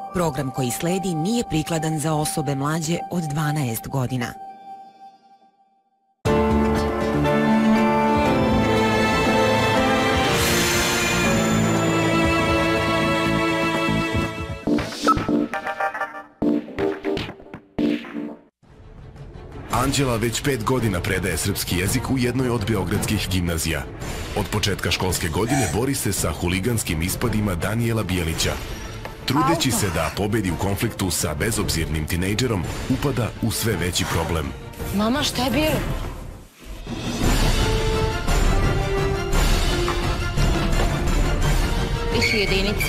Program koji sledi nije prikladan za osobe mlađe od 12 godina. Anđela već 5 godina predaje srpski jezik u jednoj od beogradskih gimnazija. Od početka školske godine bori se sa huliganskim ispadima Danijela Bijelića. Trudeći se da pobedi u konfliktu sa bezobzirnim tinejdžerom, upada u sve veći problem. Mama, šta je bilo? Piši jedinice.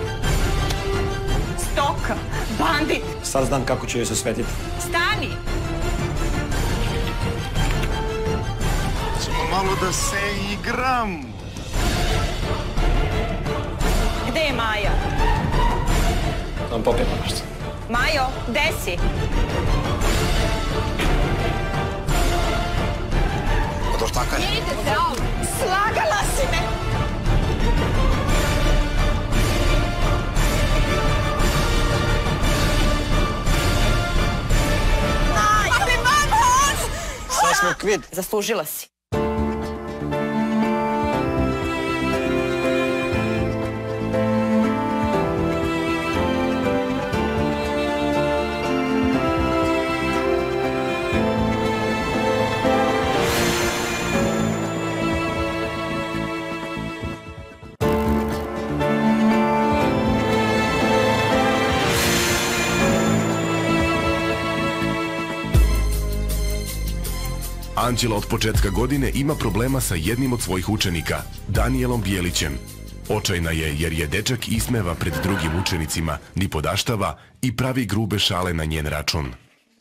Stoka, bandit. Sad znam kako ću joj se osvetiti. Stani! Samo malo da se igram. Gde je Maja? Da vam popijemo nešto. Majo, gde si? Odo šta kaže? Idite se, slagala si me! Majo! Ali mama! Sad smo kvit. Zaslužila si. Anđela od početka godine ima problema sa jednim od svojih učenika, Danijelom Bijelićem. Očajna je jer je dečak ismeva pred drugim učenicima, nipodaštava i pravi grube šale na njen račun.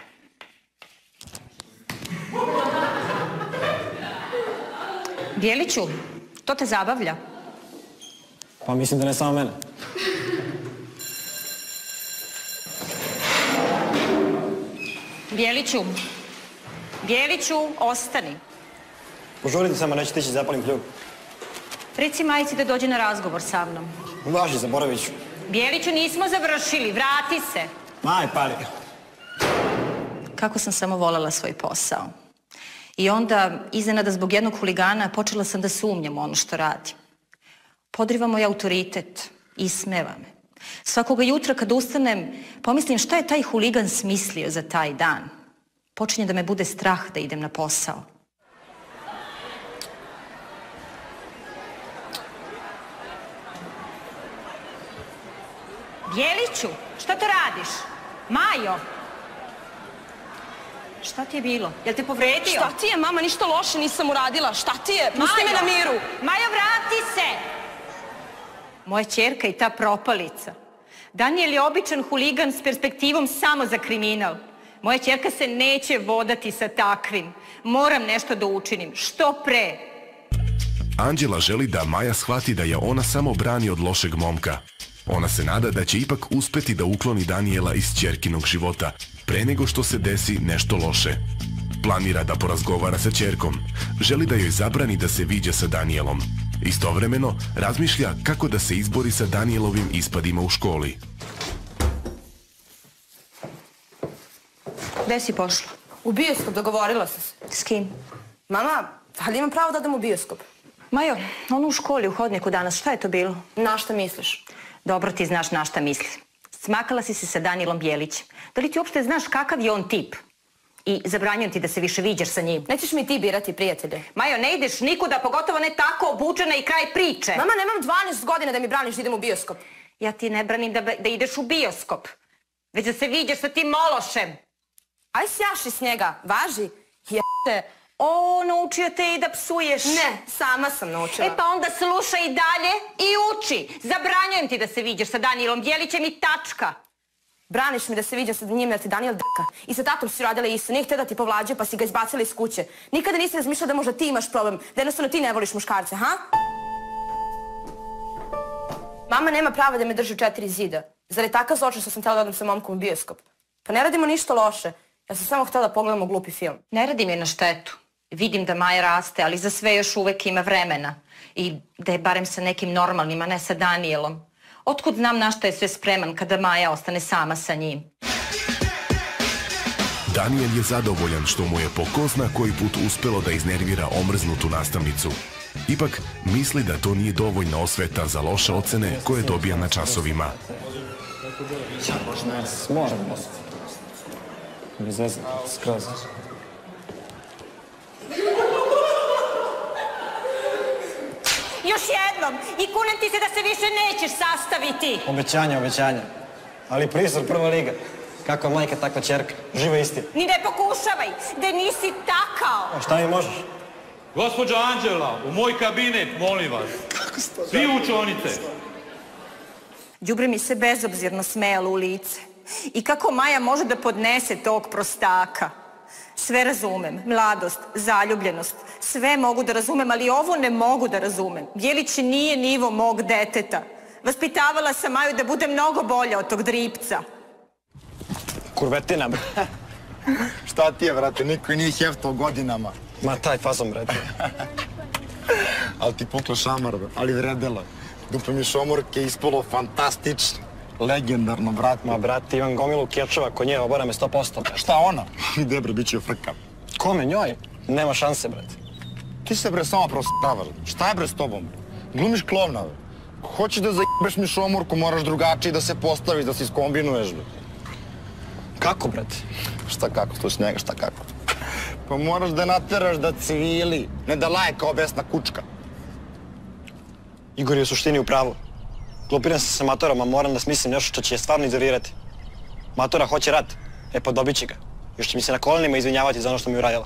Bijeliću, to te zabavlja? Pa mislim da ne samo mene. Bijeliću, ostani. Požurite samo, neću tići zapalim pljugu. Reci majici da dođe na razgovor sa mnom. Važi, zaboravit ću. Bijeliću, nismo završili, vrati se. Maj, pali. Kako sam samo voljela svoj posao. I onda, iznenada zbog jednog huligana, počela sam da sumnjam u ono što radi. Podriva moj autoritet, ismeva me. Svakoga jutra kad ustanem, pomislim šta je taj huligan smislio za taj dan. Počinje da me bude strah da idem na posao. Bijeliću, šta to radiš? Majo! Šta ti je bilo? Jel te povredio? Šta ti je, mama, ništa loše nisam uradila. Šta ti je? Pusti me na miru. Majo, vrati se! Moja ćerka i ta propalica. Danijel je običan huligan s perspektivom samo za kriminal. Moja ćerka se neće vodati sa takvim. Moram nešto da učinim. Što pre? Anđela želi da Maja shvati da je ona samo brani od lošeg momka. Ona se nada da će ipak uspeti da ukloni Danijela iz ćerkinog života, pre nego što se desi nešto loše. Planira da porazgovara sa ćerkom. Želi da joj zabrani da se viđa sa Danijelom. Istovremeno, razmišlja kako da se izbori sa Danielovim ispadima u školi. Gde si pošla? U bioskop, dogovorila sam se. S kim? Mama, ali imam pravo da odem u bioskop. Majo, ono u školi, u hodniku danas, šta je to bilo? Na šta misliš? Dobro ti znaš na šta misli. Smakala si se sa Danijelom Bijelićem. Da li ti uopšte znaš kakav je on tip? I zabranjujem ti da se više viđaš sa njim. Nećeš mi ti birati, prijatelje. Majo, ne ideš nikuda, pogotovo ne tako obučena i kraj priče. Mama, nemam 12 godina da mi braniš da idem u bioskop. Ja ti ne branim da ideš u bioskop. Već da se viđaš sa tim mološem. Aj sjaši s njega, važi. Jebate. O, naučio te i da psuješ. Ne, sama sam naučila. E pa onda slušaj i dalje i uči. Zabranjujem ti da se viđaš sa Danijelom Bijelićem i tačka. Braniš mi da se viđam sa njim jer ti Danijel d**ka. I sa tatom si radila isto. Nije htio da ti povlađe pa si ga izbacila iz kuće. Nikada nisi razmišljala da možda ti imaš problem. Da jednostavno ti ne voliš muškarce, ha? Mama nema prava da me drži u 4 zida. Zar je takav zločin što sam htjela da odem sa momkom u bioskop? Pa ne radimo ništa loše. Ja sam samo htjela da pogledamo glupi film. Ne radim je na štetu. Vidim da Maja raste, ali za sve još uvek ima vremena. I da je barem sa nekim normalnim, a ne sa Danijelom. Otkud znam na šta je sve spreman kada Maja ostane sama sa njim? Daniel je zadovoljan što mu je po ko zna koji put uspelo da iznervira omrznutu nastavnicu. Ipak misli da to nije dovoljna osveta za loše ocene koje dobija na časovima. Možemo. Bez veze, skroz. Još jednom! I kunem ti se da se više nećeš sastaviti! Obećanja. Ali Prisor, prva liga. Kakva majka, takva čerka. Živa istina. Ni ne pokušavaj, da nisi takao! A šta mi možeš? Gospođa Anđela, u moj kabinet, molim vas. Svi učonice. Đubre mi se bezobzirno smejalo u lice. I kako Maja može da podnese tog prostaka? Sve razumem, mladost, zaljubljenost, sve mogu da razumem, ali ovo ne mogu da razumem. Bjelić nije nivo mog deteta. Vaspitavala sam Maju da bude mnogo bolja od tog dripca. Kurvetina, bre. Šta ti je, brate, niko i nije heftao godinama. Ma taj fazon, brate. Ali ti pukla šamar, ali vredelo. Dupe mi šomorke ispalo fantastično. Legendarno, brat. Ma, brate, imam gomilu kečeva kod nje, obara me 100%. Šta ona? Ide, bre, bit će frka. Kome, njoj? Nema šanse, brate. Ti se, bre, samo prostavaš. Šta je, bre, s tobom? Glumiš klovna, bre. Hoćeš da zajebeš mi šomorku, moraš drugačije da se postaviš, da se iskombinuješ, bre. Kako, brate? Šta kako, sluš njega, šta kako? Pa moraš da nateraš da civili, ne da laje kao besna kučka. Igor je u suštini u pravu. Glupiram se sa Matorom, a moram da smislim nešto što će je stvarno izolirati. Matora hoće rat, pa dobit će ga. Još će mi se na kolenima izvinjavati za ono što mi je uradila.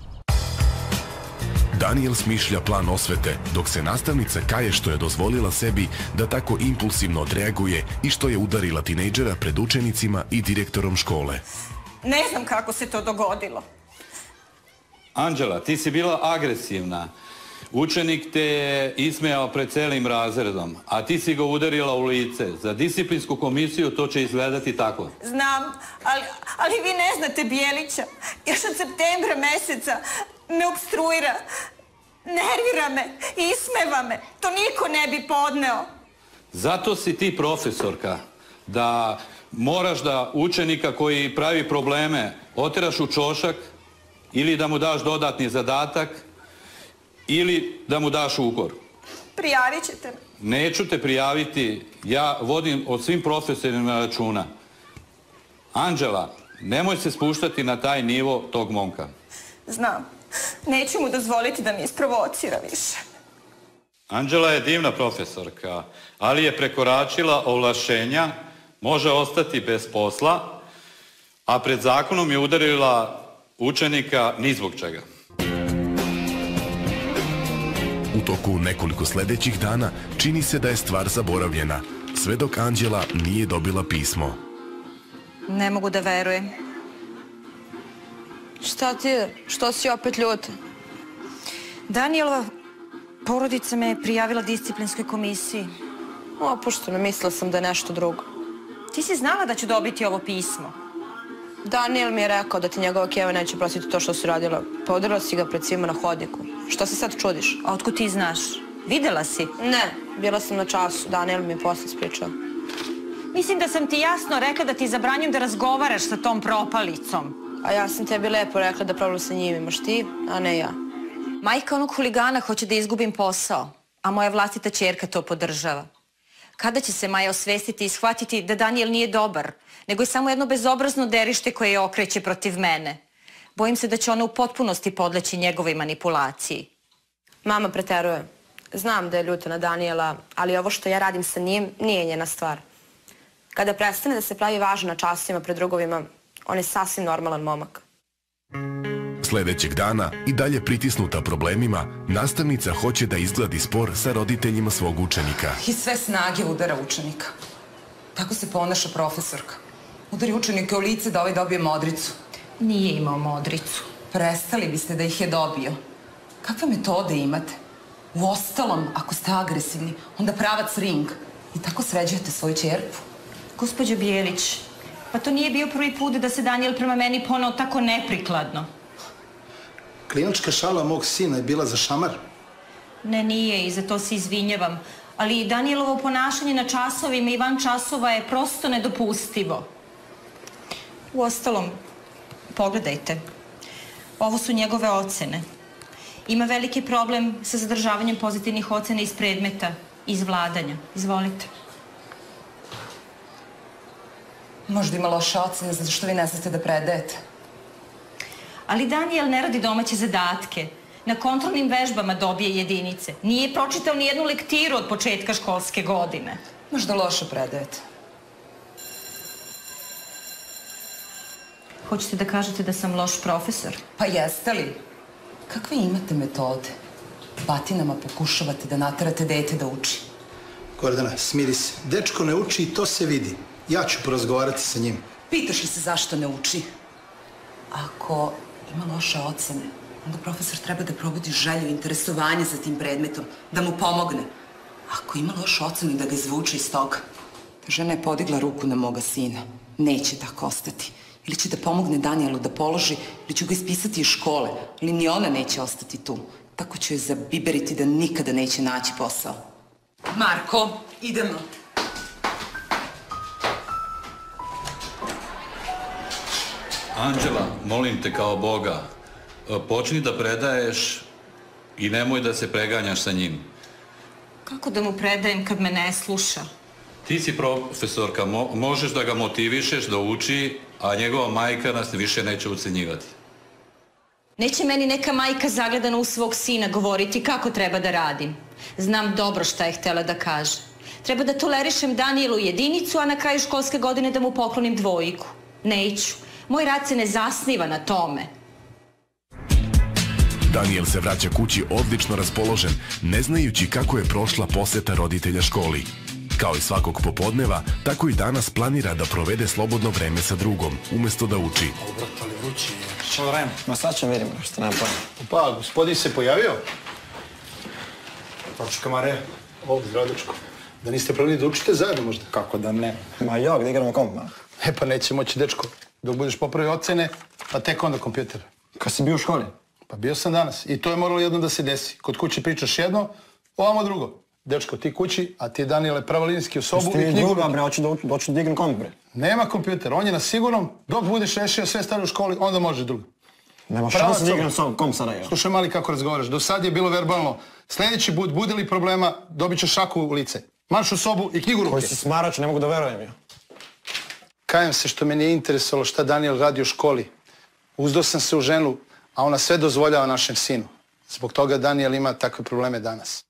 Daniel smišlja plan osvete, dok se nastavnica kaje što je dozvolila sebi da tako impulsivno odreaguje i što je udarila tinejdžera pred učenicima i direktorom škole. Ne znam kako se to dogodilo. Anđela, ti si bila agresivna. Učenik te je ismejao pred celim razredom, a ti si ga udarila u lice. Za disciplinsku komisiju to će izgledati tako. Znam, ali vi ne znate Bjelića. Još od septembra meseca me opstruira, nervira me, ismeva me. To niko ne bi podneo. Zato si ti profesorka, da moraš da učenika koji pravi probleme oteraš u čošak ili da mu daš dodatni zadatak ili da mu daš ukor. Prijavit ćete me. Neću te prijaviti, ja vodim o svim profesorima računa. Anđela, nemoj se spuštati na taj nivo tog momka. Znam, neću mu dozvoliti da mi isprovocira više. Anđela je divna profesorka, ali je prekoračila ovlašćenja, može ostati bez posla, a pred zakonom je udarila učenika ni zbog čega. U toku nekoliko sledećih dana čini se da je stvar zaboravljena, sve dok Anđela nije dobila pismo. Ne mogu da verujem. Šta ti je? Što si opet ljuta? Danielova porodica me je prijavila disciplinskoj komisiji. Opušteno, mislila sam da je nešto drugo. Ti si znala da ću dobiti ovo pismo. Daniel mi je rekao da ti njegova keva neće prostiti to što si radila. Podarila si ga pred svima na hodniku. Što se sad čudiš? A otkud ti znaš? Videla si? Ne, bila sam na času. Daniel mi je posle spričao. Mislim da sam ti jasno rekla da ti zabranjujem da razgovaraš sa tom propalicom. A ja sam tebi lepo rekla da problem sa njim imaš ti, a ne ja. Majka onog huligana hoće da izgubim posao, a moja vlastita ćerka to podržava. Kada će se Maja osvestiti i shvatiti da Daniel nije dobar, nego je samo jedno bezobrazno derište koje je okreće protiv mene? Bojim se da će ona u potpunosti podleći njegovoj manipulaciji. Mama preteruje. Znam da je ljuta na Daniela, ali ovo što ja radim sa njim nije njena stvar. Kada prestane da se pravi važan na časima pred drugovima, on je sasvim normalan momak. Sledećeg dana, i dalje pritisnuta problemima, nastavnica hoće da izgladi spor sa roditeljima svog učenika. I sve snage udara učenika. Tako se ponaša profesorka. Udari učenike u lice da ovaj dobije modricu. Nije imao modricu. Prestali biste da ih je dobio. Kakve metode imate? Uostalom, ako ste agresivni, onda pravac ring. I tako sređujete svoju ćerku. Gospođo Bjelić, pa to nije bio prvi put da se Daniel prema meni poneo tako neprikladno. Klinička šala mog sina je bila za šamar? Ne, nije, i za to se izvinjavam. Ali Danielovo ponašanje na časovima i van časova je prosto nedopustivo. Uostalom, pogledajte. Ovo su njegove ocene. Ima veliki problem sa zadržavanjem pozitivnih ocena iz predmeta, iz vladanja. Izvolite. Možda ima loše ocene zato što vi ne znate da predajete. Ali Daniel ne radi domaće zadatke. Na kontrolnim vežbama dobije jedinice. Nije pročitao ni jednu lektiru od početka školske godine. Možda loše predajete. Hoćete da kažete da sam loš profesor? Pa jeste li? Kakve imate metode? Batinama pokušavate da naterate dete da uči. Gordana, smiri se. Dečko ne uči i to se vidi. Ja ću porazgovarati sa njim. Pitaš li se zašto ne uči? Ako ima loše ocene, onda profesor treba da probudi želju i interesovanje za tim predmetom, da mu pomogne. Ako ima lošu ocenu i da ga izvuče iz toga. Ta žena je podigla ruku na moga sina. Neće tako ostati. Ili će da pomogne Danielu da položi, ili ću ga ispisati iz škole. Ali ni ona neće ostati tu. Tako ću je zabiberiti da nikada neće naći posao. Marko, idemo. Anđela, molim te kao Boga, počni da predaješ i nemoj da se preganjaš sa njim. Kako da mu predajem kad me ne sluša? Ti si profesorka, možeš da ga motivišeš da uči, a njegova majka nas više neće ucenjivati. Neće meni neka majka zagledana u svog sina govoriti kako treba da radim. Znam dobro šta je htjela da kaže. Treba da tolerišem Danielu jedinicu, a na kraju školske godine da mu poklonim dvojku. Neću. Moj rad se ne zasniva na tome. Daniel se vraća kući odlično raspoložen, ne znajući kako je prošla poseta roditelja školi. Kao i svakog popodneva, tako i danas planira da provede slobodno vreme sa drugom, umjesto da uči. Brate, ali vrući je. Što vreme? Ma sad ćemo vidimo što nam pojene. Pa, gospodin se pojavio? Točka, Mare, ovdje, Gradečko. Da niste pravili da učite zajedno možda? Kako da ne? Ma jok, da igramo komp, ma. E pa neće moći, dečko. Dok budeš popravio ocene, pa tek onda kompjuter. Kad si bio u školi? Pa bio sam danas. I to je moralo jedno da se desi. Kod kući pričaš jedno, ovamo drugo. Dečko, ti kući, a ti Daniele pravolinski u sobu i knjigu. Druga, bre, hoću da igram komp, bre. Nema kompjuter, on je na sigurnom. Dok budeš rešio sve stvari u školi, onda možeš drugo. Nema šanse da igram komp sada, ja. Slušaj, mali, kako razgovaraš. Do sad je bilo verbalno. Sljedeći put, bude li problema, dobit ćeš šaku u lice. Marš u sobu i knjigu u ruke. Koji si smarač, ne mogu da verujem, ja. Kajem se što me nije interesovalo šta Daniel radi u školi. Uzdao sam se u ženu, a ona sve dozvoljava našem sinu. Zbog toga Daniel ima takve probleme danas.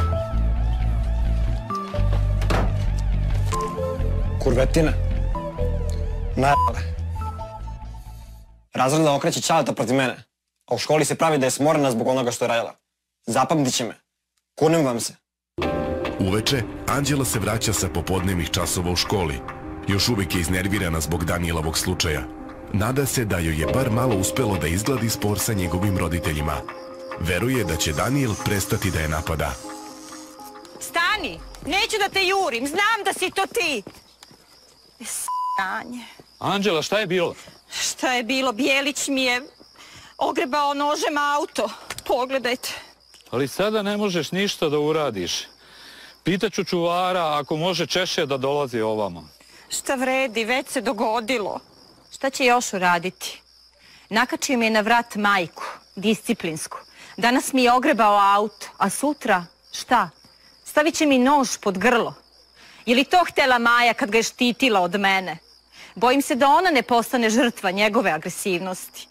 Kurvetine. Najale. Razredna okreće čaleta protiv mene. A u školi se pravi da je smorena zbog onoga što je radila. Zapamtit će me. Kunem vam se. Uveče, Anđela se vraća sa popodnevnih časova u školi. Još uvijek je iznervirana zbog Danielovog slučaja. Nada se da joj je bar malo uspelo da izgladi spor sa njegovim roditeljima. Veruje da će Daniel prestati da je napada. Stani! Neću da te jurim, znam da si to ti! S***anje. Anđela, šta je bilo? Šta je bilo? Bijelić mi je ogrebao nožem auto. Pogledajte. Ali sada ne možeš ništa da uradiš. Pitaću čuvara ako može češće da dolazi ovamo. Šta vredi, već se dogodilo. Šta će još uraditi? Nakačio mi je na vrat majku, disciplinsku. Danas mi je ogrebao auto, a sutra šta? Stavit će mi nož pod grlo. Je li to htjela Maja kad ga je štitila od mene? Bojim se da ona ne postane žrtva njegove agresivnosti.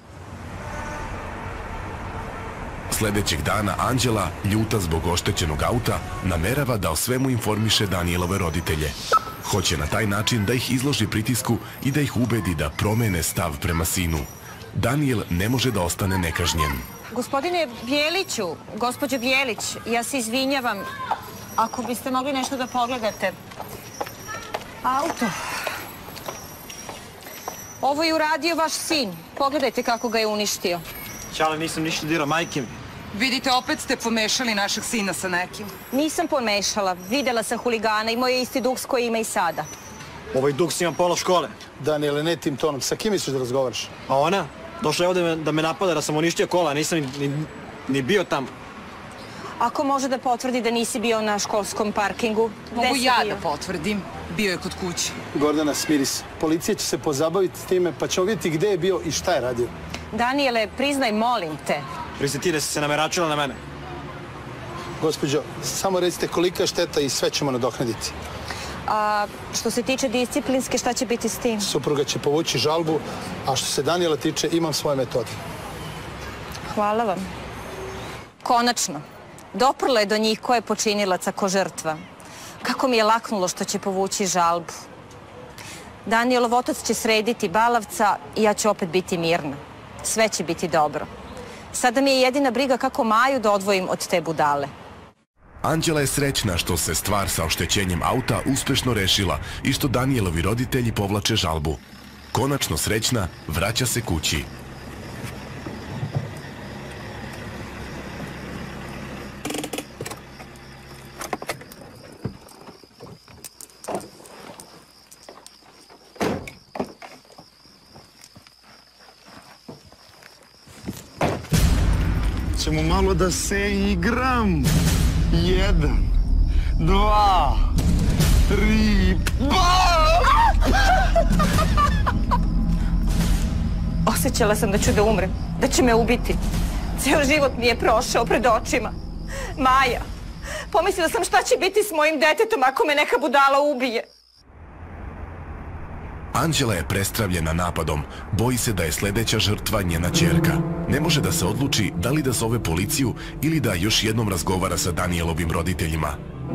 Sljedećeg dana Anđela, ljuta zbog oštećenog auta, namerava da o svemu informiše Danielove roditelje. Hoće na taj način da ih izloži pritisku i da ih ubedi da promene stav prema sinu. Daniel ne može da ostane nekažnjen. Gospodine Bijeliću, gospođo Bijelić, ja se izvinjavam. Ako biste mogli nešto da pogledate. Auto. Ovo je uradio vaš sin. Pogledajte kako ga je uništio. Čale, nisam ništa dirao, majke mi. Vidite, opet ste pomešali našeg sina sa nekim. Nisam pomešala. Videla sam huligana i moj je isti duks koji ima i sada. Ovaj duks ima pola škole. Daniele, ne tim tonom. Sa kim misliš da razgovaraš? A ona? Došla je ovdje da me napada, da sam uništio kola, nisam ni bio tamo. Ako može da potvrdi da nisi bio na školskom parkingu, Mogu ja da potvrdim. Bio je kod kuće. Gordana, smiri se. Policija će se pozabaviti s time, pa ćemo vidjeti gde je bio i šta je radio. Daniele, priznaj, molim te. Prisjeti da si se nameračila na mene. Gospođo, samo recite kolika je šteta i sve ćemo nadoknaditi. A što se tiče disciplinske, šta će biti s tim? Supruga će povući žalbu, a što se Danijela tiče, imam svoje metode. Hvala vam. Konačno, doprlo je do njih ko je počinilac, a ko žrtva. Kako mi je laknulo što će povući žalbu. Danielov otac će srediti Balavca i ja ću opet biti mirna. Sve će biti dobro. Sada mi je jedina briga kako Maju da odvojim od te budale. Anđela je srećna što se stvar sa oštećenjem auta uspešno rešila i što Danielovi roditelji povlače žalbu. Konačno srećna, vraća se kući. Ćemo malo da se igram. 1, 2, 3, Osjećala sam da ću da umrem, da će me ubiti. Ceo život mi je prošao pred očima. Maja, pomislila sam šta će biti s mojim detetom ako me neka budala ubije. Anđela je prestravljena napadom. Boji se da je sledeća žrtva njena ćerka. Ne može da se odluči da li da zove policiju ili da još jednom razgovara sa Danielovim roditeljima.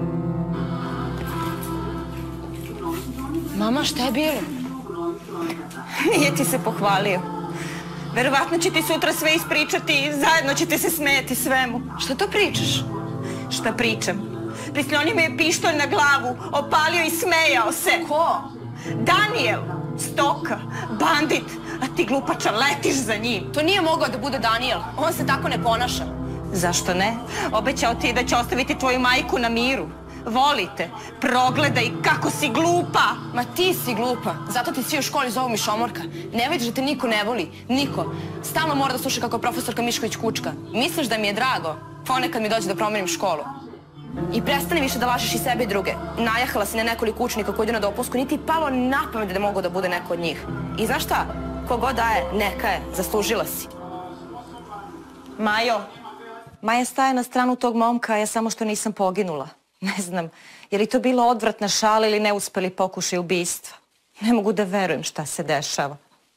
Mama, šta je bilo? Nije ti se pohvalio. Verovatno će ti sutra sve ispričati i zajedno ćete se smejati svemu. Šta to pričaš? Šta pričam? Prislonio mi je pištolj na glavu, opalio i smejao se. Ko? Daniel, stoka, bandit, a ti glupača letiš za njim. To nije mogao da bude Daniel. On se tako ne ponaša. Zašto ne? Obećao ti da će ostaviti tvoju majku na miru. Volite, progledaj kako si glupa. Ma ti si glupa. Zato ti svi u školi zovu Mišomorka. Ne vidiš da te niko ne voli. Niko. Stalno mora da sluša kako profesorka Mišković kučka. Misliš da mi je drago? Ponekad mi dođe da promenim školu. I prestani više da lažeš i sebe i druge. Najahala si na nekoliko učenika koji idu na dopusku, niti ti palo na pamet da mogu da bude neko od njih. I znaš šta? Kogod daje, neka je. Zaslužila si. Majo. Maja staje na stranu tog momka, a ja samo što nisam poginula. Ne znam, je li to bila odvratna šala ili neuspeli pokušaj ubistva. Ne mogu da verujem šta se dešava.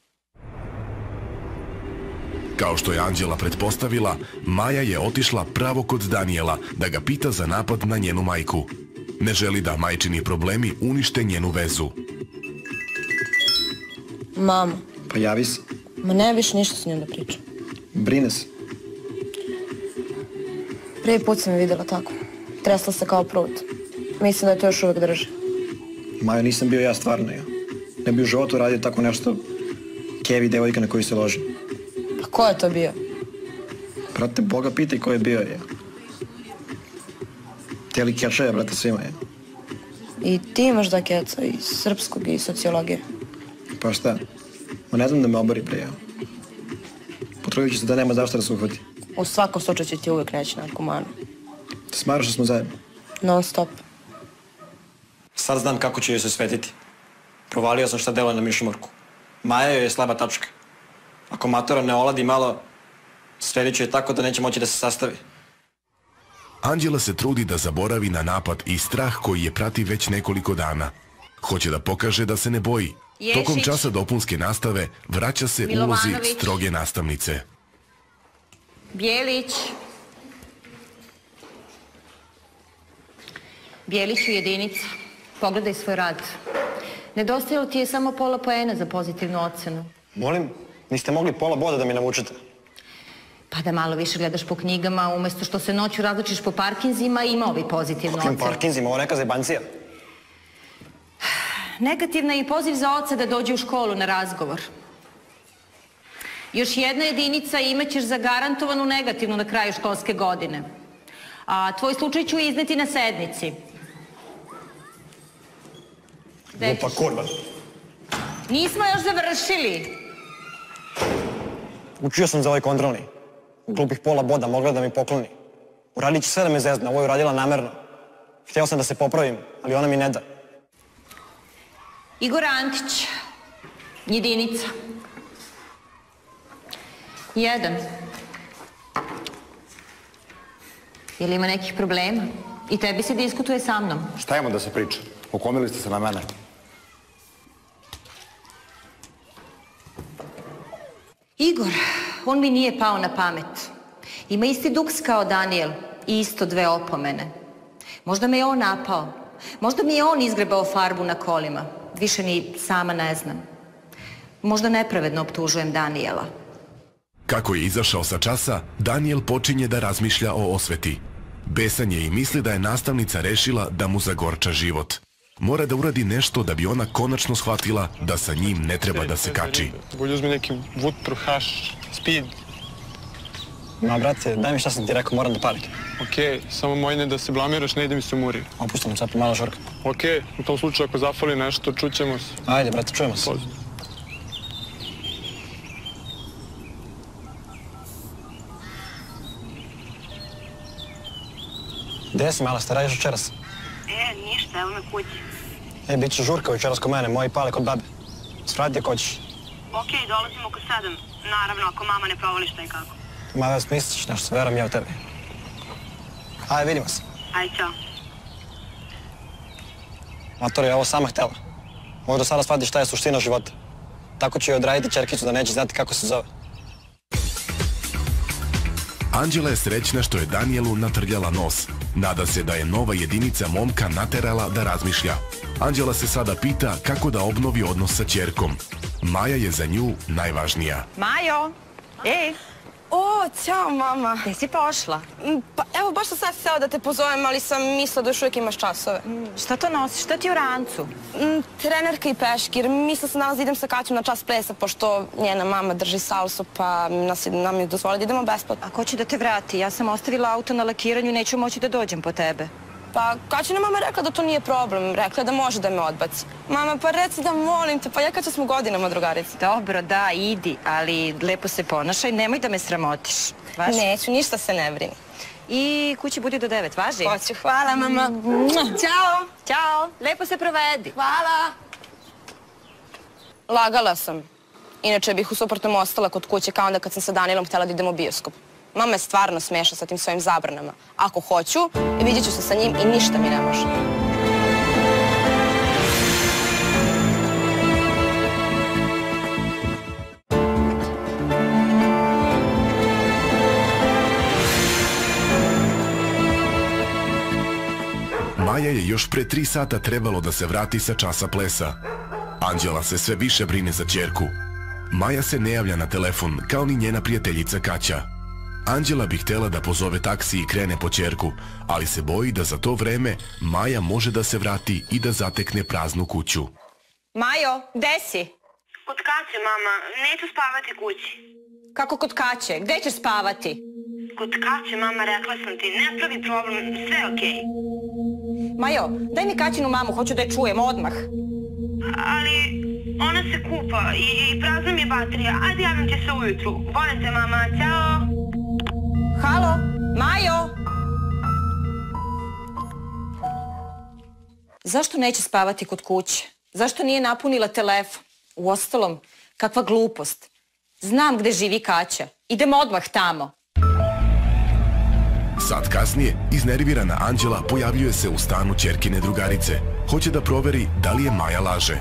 Kao što je Anđela pretpostavila, Maja je otišla pravo kod Daniela da ga pita za napad na njenu majku. Ne želi da majčini problemi unište njenu vezu. Mama. Pa javi se. Ma ne više ništa s njom da pričam. Brine se. Prvi put sam je videla tako. Tresla se kao prut. Mislim da je to još uvek drži. Majo, nisam bio ja stvarno. Ne bi u životu radio tako nešto. Kevi, devojka na koju se loži. Pa ko je to bio? Brate, Boga pitaj ko je bio je. Tijeli kečaja, brate, svima je. I ti imaš da keca iz srpskog i sociologije. Pa šta? Ma ne znam da me obori pre, ja. Potrudit ću se da nema zašto da se uhvati. U svakom slučaju će ti uvek neći narkomanu. Ti smaraš što smo zajedno? Non stop. Sad znam kako ću joj se svetiti. Provalio sam šta deluje na Mišomorku. Maja joj je slaba tačka. Ako matora ne oladi malo, sredit ću je tako da neće moći da se sastavi. Anđela se trudi da zaboravi na napad i strah koji je prati već nekoliko dana. Hoće da pokaže da se ne boji. Tokom časa dopunske nastave vraća se ulozi stroge nastavnice. Bijelić. Bijeliću jedinica. Pogledaj svoj rad. Nedostajalo ti je samo pola poena za pozitivnu ocenu. Molim, niste mogli pola boda da mi navučete? Pa da malo više gledaš po knjigama, umesto što se noću različiš po parkinzima, imao bi pozitivnu ocenu. Kakvim parkinzima? Ovo neka zajebancija. Negativna je i poziv za oca da dođe u školu na razgovor. Još jedna jedinica i imaćeš zagarantovanu negativnu na kraju školske godine. A tvoj slučaj ću izneti na sednici. Glupa kurva. Nismo još završili. Učio sam za ovaj kontrolni. Glupih pola boda mogla da mi pokloni. Uradit će sve da me zezna, ovo je uradila namerno. Htio sam da se popravim, ali ona mi ne da. Igor Antić, jedinica. 1. Je li ima nekih problema? I tebi se diskutuje sa mnom. Šta ima da se priča? Okomili ste se na mene. Igor, on mi nije pao na pamet. Ima isti duks kao Danijel i isto 2 opomene. Možda me je on napao. Možda mi je on izgrebao farbu na kolima. Više ni sama ne znam. Možda nepravedno optužujem Danijela. Kako je izašao sa časa, Danijel počinje da razmišlja o osveti. Besan je i misli da je nastavnica rešila da mu zagorča život. Mora da uradi nešto da bi ona konačno shvatila da sa njim ne treba da se kači. Bolje uzmi neki vutru, haš, speed. Ma, brate, daj mi šta sam ti rekao, moram da palim. Okej, samo moj ne da se blamiraš, ne ide mi se umori. Opuštam sad malo žurka. Okej, u tom slučaju ako zafali nešto, čućemo se. Ajde, brate, čujemo se. Pozdrav. Gde si, mala, šta radiš večeras? Ništa, evo me kući. Bit će žurka večeras kod mene, moji pale kod babe. Svrati ako hoćeš. Okej, dolazimo oko 7. Naravno, ako mama ne provali šta i kako. Ma, da smisliš nešto, verujem ja u tebi. Ajde, vidimo se. Ajde, čao. Mator je ovo sama htela. Možda sada shvatiš šta je suština života. Tako će joj odraditi ćerkicu da neće znati kako se zove. Anđela je srećna što je Danijelu natrljala nos. Nada se da je nova jedinica momka naterala da razmišlja. Anđela se sada pita kako da obnovi odnos sa ćerkom. Maja je za nju najvažnija. Majo! Ej! O, ćao, mama. Gde si pošla? Pa evo, baš sam sad htjela da te pozovem, ali sam mislila da još uvijek imaš časove. Šta to nosiš? Šta ti je u rancu? Trenerka i peškir. Mislila sam danas da idem sa Kaćom na čas plesa, pošto njena mama drži salsu, pa nam je dozvolila da idemo besplatno. A ko će da te vrati? Ja sam ostavila auto na lakiranju, neću moći da dođem po tebe. Pa Kaćina mama rekla da to nije problem. Rekla je da može da me odbaci. Mama, pa reci da molim te, pa ja Kaća smo godinama drugarice. Dobro, da, idi, ali lepo se ponašaj, nemoj da me sramotiš. Važi? Neću, ništa se ne brini. I kući budi do 9, važi? Hoću, hvala, mama. Ćao. Ćao, lepo se provedi. Hvala. Lagala sam. Inače bih u suprotnom ostala kod kuće kao onda kad sam sa Danijelom htjela da idem u bioskop. Mama je stvarno smiješna sa tim svojim zabranama. Ako hoću, vidjet ću se sa njim i ništa mi ne može. Maja je još pre 3 sata trebalo da se vrati sa časa plesa. Anđela se sve više brine za ćerku. Maja se ne javlja na telefon, kao ni njena prijateljica Kaća. Anđela bi htjela da pozove taksi i krene po ćerku, ali se boji da za to vreme Maja može da se vrati i da zatekne praznu kuću. Majo, gde si? Kod Kaće, mama. Neću spavati kući. Kako kod Kaće? Gde ćeš spavati? Kod Kaće, mama, rekla sam ti. Ne pravi problem, sve je okej. Majo, daj mi Kaćinu mamu, hoću da je čujem odmah. Ali ona se kupa i prazna mi je baterija. Ajde, javim ti se ujutru. Volim te, mama. Ćao. Halo, Majo? Zašto neće spavati kod kuće? Zašto nije napunila telefon? Uostalom, kakva glupost. Znam gde živi Kaća. Idemo odmah tamo. Sat kasnije, iznervirana Anđela pojavljuje se u stanu ćerkine drugarice. Hoće da proveri da li je Maja laže.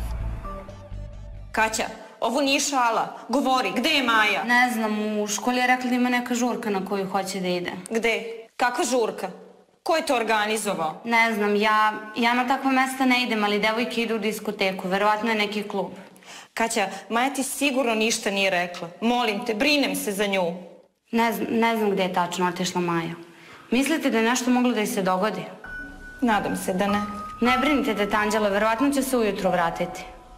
Kaća, ovo nije šala. Govori, gde je Maja? Ne znam, u školi je rekla da ima neka žurka na koju hoće da ide. Gde? Kakva žurka? Ko je to organizovao? Ne znam, ja na takva mesta ne idem, ali devojke idu u diskoteku. Verovatno je neki klub. Kaća, Maja ti sigurno ništa nije rekla. Molim te, brinem se za nju. Ne znam gde je tačno otišla Maja. Mislite da je nešto moglo da joj se dogodi? Nadam se da ne. Ne brinite, teta Anđela, verovatno će se ujutru vratiti.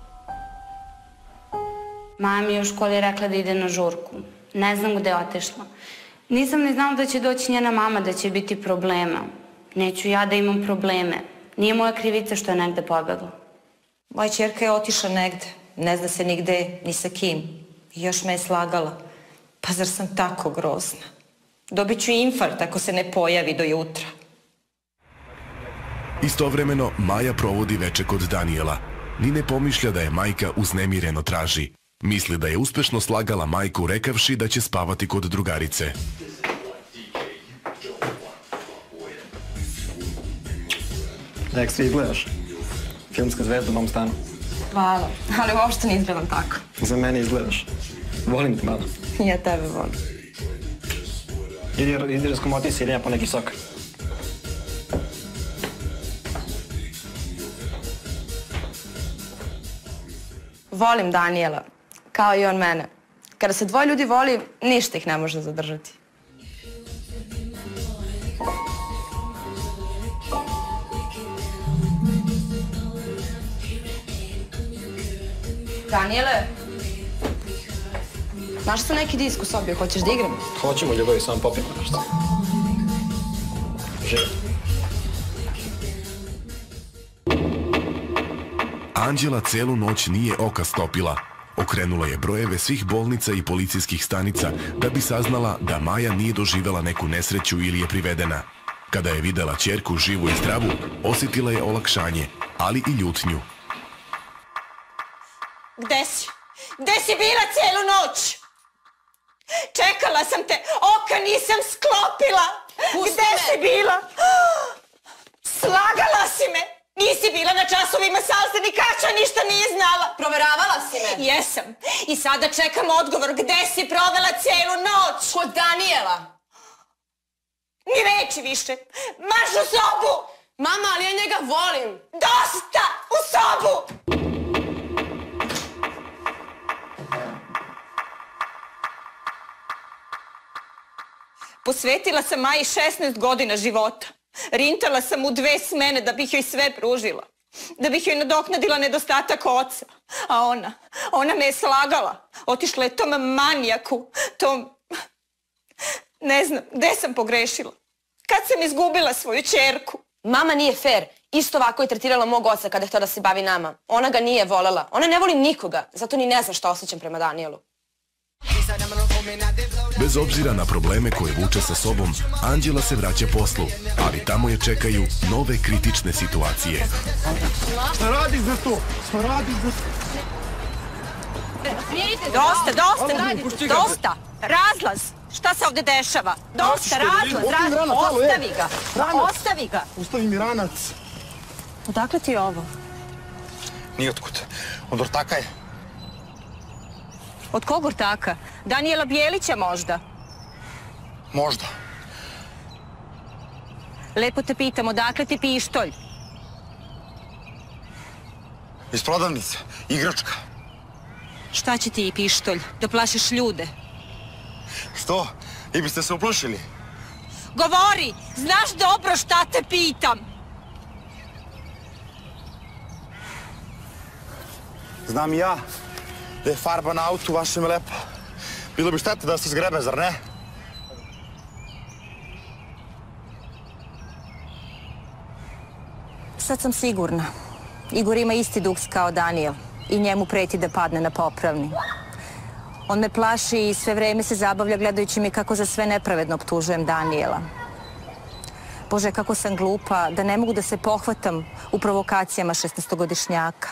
Maja mi je u školi rekla da ide na žurku. Ne znam gde je otišla. Nisam ni znala da će doći njena mama, da će biti problema. Neću ja da imam probleme. Nije moja krivica što je negde pobegla. Moja ćerka je otišla negde. Ne zna se nigde, ni sa kim. I još me je slagala. Pa zar sam tako grozna? Dobit ću infarkt ako se ne pojavi do jutra. Istovremeno, Maja provodi veče kod Danijela. Ni ne pomišlja da je majka uznemireno traži. Misli da je uspešno slagala majku rekavši da će spavati kod drugarice. Ekstra izgledaš. Filmska zvezda u mom stanu. Hvala, ali uopšte ne izgledam tako. Za mene izgledaš. Volim te malo. Ja tebe volim. Idi raskomoti se, idem ja po neki sok. Volim Danijela, kao i on mene. Kada se dvoje ljudi voli, ništa ih ne može zadržati. Danijele, našla sam neki disk u sobi, hoćeš da igramo? Hoćemo, ljubavi, samo popijemo nešto. Živim. Anđela celu noć nije oka stopila. Okrenula je brojeve svih bolnica i policijskih stanica da bi saznala da Maja nije doživela neku nesreću ili je privedena. Kada je videla ćerku živu i zdravu, osjetila je olakšanje, ali i ljutnju. Gde si? Gde si bila celu noć? Čekala sam te, oka nisam sklopila. Gde si bila? Slagala si me. Nisi bila na časovima salse, ni Kaća ništa nije znala. Proveravala si me. Jesam. I sada čekam odgovor. Gde si provela celu noć? Kod Danijela. Ni reči više. Marš u sobu! Mama, ali ja njega volim. Dosta! U sobu! Posvetila sam Maji 16 godina života. Rintala sam u 2 smene da bih joj sve pružila. Da bih joj nadoknadila nedostatak oca. A ona me je slagala. Otišla je tom manijaku, tom... Ne znam, gde sam pogrešila? Kad sam izgubila svoju ćerku? Mama nije fair. Isto ovako je tretirala mog oca kada je htio da se bavi nama. Ona ga nije volela. Ona ne voli nikoga, zato ni ne zna šta osjećam prema Danijelu. Bez obzira na probleme koje vuče sa sobom, Anđela se vraća poslu, ali tamo je čekaju nove kritične situacije. Šta radiš za to? Šta radiš za to? Dosta! Razlaz! Šta se ovde dešava? Dosta, razlaz! Ostavi ga! Ustavi mi ranac. Odakle ti je ovo? Nijotkud. Od ortaka je. Od kog ortaka? Danijela Bijelića možda? Možda. Lepo te pitam, odakle ti pištolj? Iz prodavnice. Igračka. Šta će ti i pištolj? Da plašiš ljude? Što? I biste se uplašili? Govori! Znaš dobro šta te pitam! Znam i ja da je farba na autu vašem lepa. Bilo bi šteta da se zgrebe, zar ne? Sad sam sigurna. Igor ima isti duks kao Danijel i njemu preti da padne na popravni. On me plaši i sve vreme se zabavlja gledajući mi kako za sve nepravedno optužujem Danijela. Bože, kako sam glupa da ne mogu da se pohvatam u provokacijama 16-godišnjaka.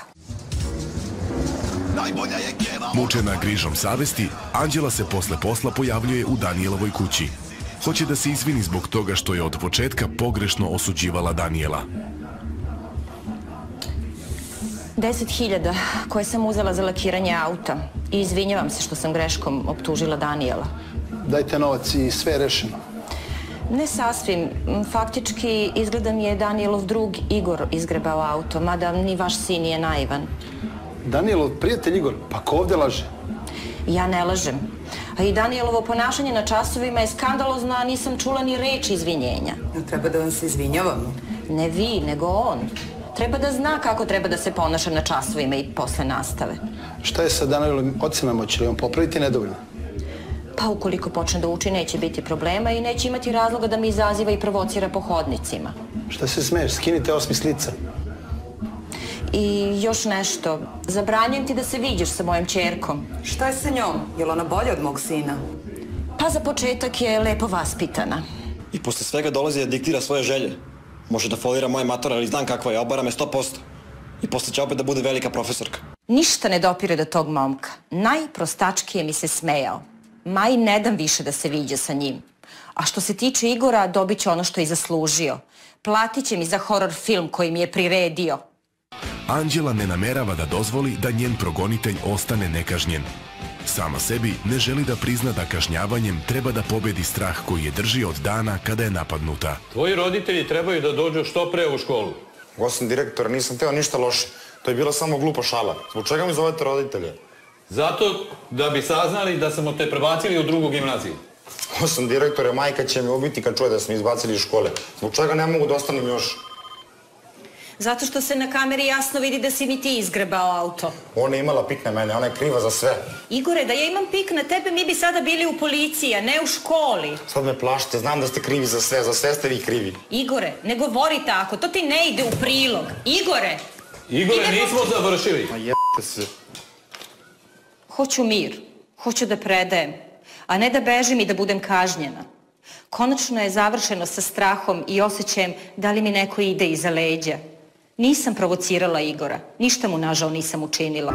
Mučena grižom savesti, Anđela se posle posla pojavljuje u Danijelovoj kući. Hoće da se izvini zbog toga što je od početka pogrešno osuđivala Danijela. 10.000 koje sam uzela za lakiranje auta i izvinjavam se što sam greškom optužila Danijela. Dajte novac i sve je rešeno. Ne sasvim. Faktički izgleda mi je Danijelov drug Igor izgrebao auto, mada ni vaš sin nije naivan. Danijelov prijatelj Igor, pa ko ovde laže? Ja ne lažem. A i Danijelovo ponašanje na časovima je skandalozno, a nisam čula ni reči izvinjenja. Treba da vam se izvinjavamo. Ne vi, nego on. Treba da zna kako treba da se ponaša na časovima i posle nastave. Šta je sa Danijelovim ocenama? Će li on popraviti nedovoljno? Pa ukoliko počne da uči, neće biti problema i neće imati razloga da mi izaziva i provocira po hodnicima. Šta se smeješ? Skinite osmi s lica. I još nešto. Zabranjujem ti da se viđaš sa mojom ćerkom. Šta je sa njom? Je li ona bolja od mog sina? Pa za početak je lepo vaspitana. I posle svega dolazi da diktira svoje želje. Može da folira moje matora, ali znam kakva je, obara me 100%. I posle će opet da bude velika profesorka. Ništa ne dopire do tog momka. Najprostačkije mi se smejao. Maji ne dam više da se viđa sa njim. A što se tiče Igora, dobit će ono što je zaslužio. Platit će mi za horor film koji mi je priredio. Anđela ne namerava da dozvoli da njen progonitelj ostane nekažnjen. Sama sebi ne želi da prizna da kažnjavanjem treba da pobedi strah koji je drži od dana kada je napadnuta. Tvoji roditelji trebaju da dođu što pre u školu. Gospodin direktor, nisam teo ništa loše. To je bila samo glupa šala. Zbog čega mi zovete roditelje? Zato da bi saznali da smo te prebacili u drugu gimnaziju. Gospodin direktore, majka će me ubiti kad čuje da smo izbacili iz škole. Zbog čega ne mogu da ostanem još? Zato što se na kameri jasno vidi da si mi ti izgrebao auto. Ona je imala pik na mene, ona je kriva za sve. Igore, da ja imam pik na tebe, mi bi sada bili u policiji, a ne u školi. Sad me plašite, znam da ste krivi za sve ste vi krivi. Igore, ne govori tako, to ti ne ide u prilog. Igore! Igore, nismo završili. Ma jebite se. Hoću mir, hoću da predajem, a ne da bežim i da budem kažnjena. Konačno je završeno sa strahom i osjećajem da li mi neko ide iza leđa. Nisam provocirala Igora, ništa mu nažal nisam učinila.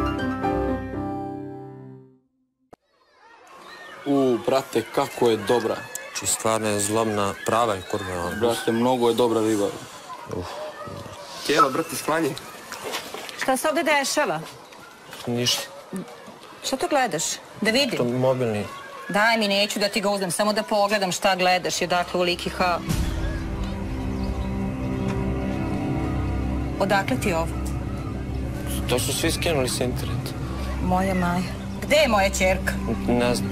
Brate, kako je dobra. Či stvarno je zlobna, prava je kurva. Brate, mnogo je dobra riba. Tijelo, brate, sklanji. Šta se ovde dešava? Ništa. Šta to gledaš? Da vidim. To mobilni. Daj mi, neću da ti ga uzmem, samo da pogledam šta gledaš i odakle uliki ha. Odakle ti ovo? To su svi skinuli s interneta. Moja Maja. Gde je moja ćerka? Ne znam.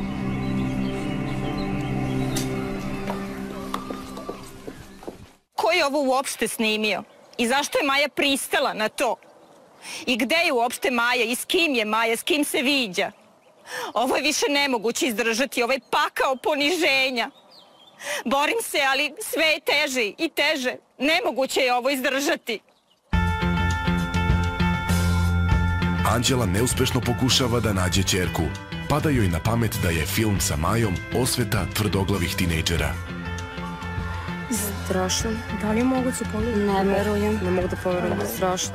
Ko je ovo uopšte snimio? I zašto je Maja pristala na to? I gde je uopšte Maja? I s kim je Maja? S kim se viđa? Ovo je više nemoguće izdržati, ovaj pakao poniženja. Borim se, ali sve je teže i teže. Nemoguće je ovo izdržati. Anđela neuspešno pokušava da nađe ćerku. Pada joj na pamet da je film sa Majom osveta tvrdoglavih tinejdžera. Strašno. Da li je moguće pogledati? Ne verujem. Ne mogu da poverujem. Strašno.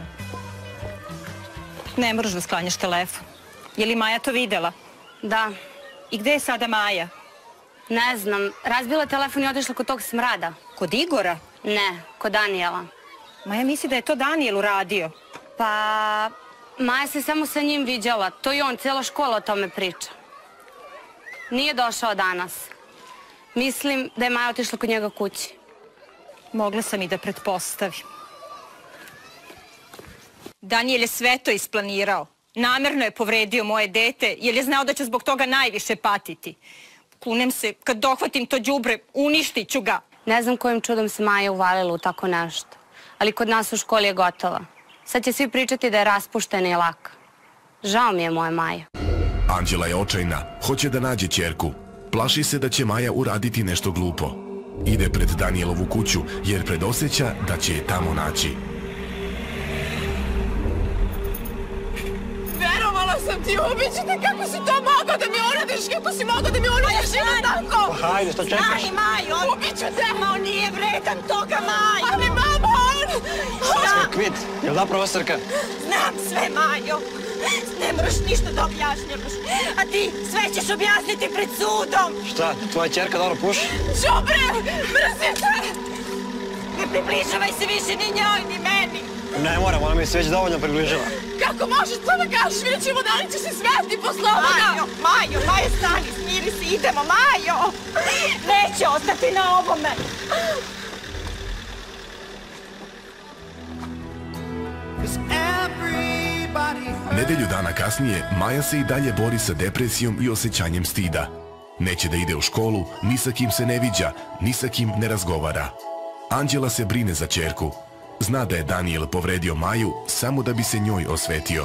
Ne moraš da sklanjaš telefon. Je li Maja to videla? Da. I gde je sada Maja? Ne znam. Razbila telefon i otišla kod tog smrada. Kod Igora? Ne, kod Danijela. Maja misli da je to Danijel uradio. Pa, Maja se samo sa njim viđala. To i on, cijela škola o tome priča. Nije došao danas. Mislim da je Maja otišla kod njega kući. Mogla sam i da pretpostavim. Danijel je sve to isplanirao. Namerno je povredio moje dete, jer je znao da će zbog toga najviše patiti. Kunem se, kad dohvatim to đubre, uništit ću ga. Ne znam kojim čudom se Maja uvalila u tako nešto. Ali kod nas u školi je gotova. Sad će svi pričati da je raspuštena i laka. Žao mi je moje Maja. Anđela je očajna, hoće da nađe ćerku. Plaši se da će Maja uraditi nešto glupo. Ide pred Danijelovu kuću jer predosjeća da će je tamo naći. Verovala sam ti, ubićete, kako si to mogao da mi uradiš, kako si mogao da mi uradiš život tako? Pa hajde, šta čekaš? Daj, Majo! Ubiću te! Ma on nije vredan toga, Majo! Ali mama, on! Šta? Kvit, jel da profesorka? Znam sve, Majo! Ne moraš ništa da objašnjavaš. A ti sve ćeš objasniti pred sudom. Šta, tvoja ćerka dobro puši? Đubre, mrzim te! Ne približavaj se više ni njoj, ni meni. Ne moram, ona mi se već dovoljno približila. Kako možeš to da kažeš? Vidjet ćemo da li će se sveti posle ovoga. Majo, stani, smiri se, idemo, Majo! Neće ostati na ovome. Nedelju dana kasnije, Maja se i dalje bori sa depresijom i osjećanjem stida. Neće da ide u školu, ni sa kim se ne viđa, ni sa kim ne razgovara. Anđela se brine za ćerku. Zna da je Danijel povredio Maju samo da bi se njoj osvetio.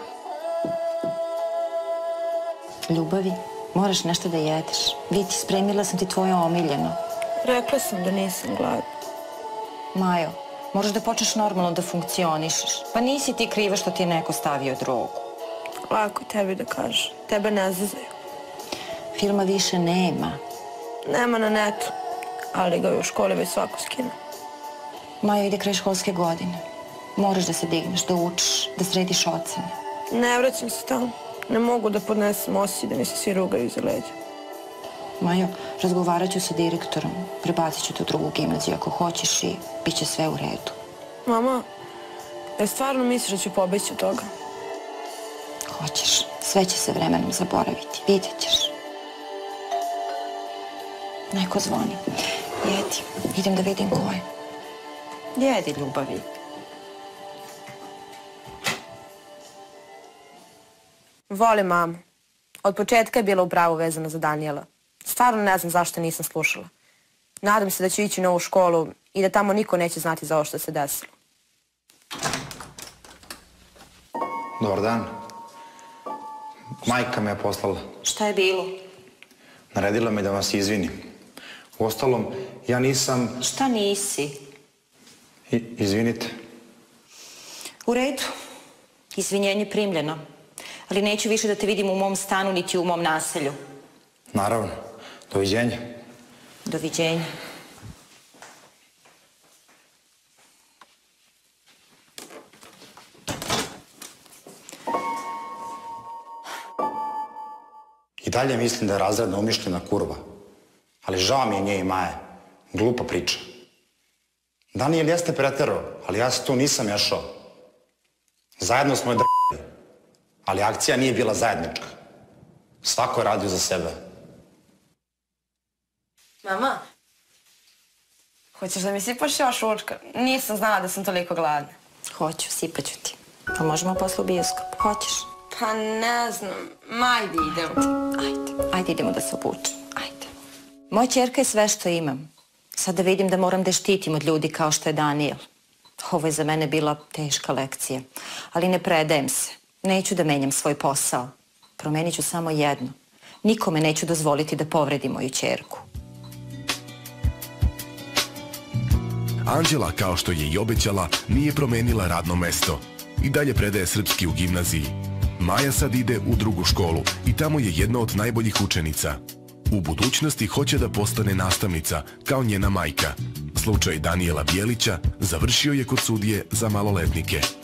Ljubavi, moraš nešto da jedeš. Vidi, spremila sam ti tvoje omiljeno. Rekla sam da nisam gladna. Majo, moraš da počneš normalno da funkcionišeš. Pa nisi ti kriva što ti je neko stavio drogu. Lako tebi da kažeš. Tebe ne zazaju. Filma više nema. Nema na netu, ali ga je u školi već svako skinu. Maja ide kraj školske godine. Moraš da se digneš, da učiš, da središ ocene. Ne vraćam se tamo. Ne mogu da podnesem osjećaj da mi se svi rugaju iza leđa. Majo, razgovarat ću sa direktorom. Prebacit ću te u drugu gimnaziju ako hoćeš i bit će sve u redu. Mama, jel stvarno misliš da ću pobeći od toga? Hoćeš. Sve će se vremenom zaboraviti. Vidjet ćeš. Neko zvoni. Jedi. Idem da vidim ko je. Jedi, ljubavi. Volim mamu. Od početka je bila u pravu vezana za Danijela. Stvarno ne znam zašto nisam slušala. Nadam se da ću ići u novu školu i da tamo niko neće znati za ovo što se desilo. Dobar dan. Majka me je poslala. Šta je bilo? Naredila me da vam se izvinim. Uostalom, ja nisam... Šta nisi? Izvinite. U redu. Izvinjenje primljeno. Ali neću više da te vidim u mom stanu niti u mom naselju. Naravno. Doviđenja. Doviđenja. I dalje mislim da je razredna umišljena kurva. Ali žao mi je nje i Maje. Glupa priča. Danijel jeste preterao, ali ja se tu nisam ješao. Zajedno smo je drali. Ali akcija nije bila zajednička. Svako je radio za sebe. Mama, hoćeš da mi sipaš još určka? Nisam znala da sam toliko gladna. Hoću, sipaću ti. Pa možemo posle u bioskop. Hoćeš? Pa ne znam. Ajde, idemo. Ajde idemo da se obučem. Ajde. Moja ćerka je sve što imam. Sada vidim da moram da je štitim od ljudi kao što je Danijel. Ovo je za mene bila teška lekcija. Ali ne predajem se. Neću da menjam svoj posao. Promenit ću samo jedno. Nikome neću dozvoliti da povredi moju ćerku. Anđela, kao što je i obećala, nije promenila radno mesto. I dalje predaje srpski u gimnaziji. Maja sad ide u drugu školu i tamo je jedna od najboljih učenica. U budućnosti hoće da postane nastavnica, kao njena majka. Slučaj Danijela Bjelića završio je kod sudije za maloletnike.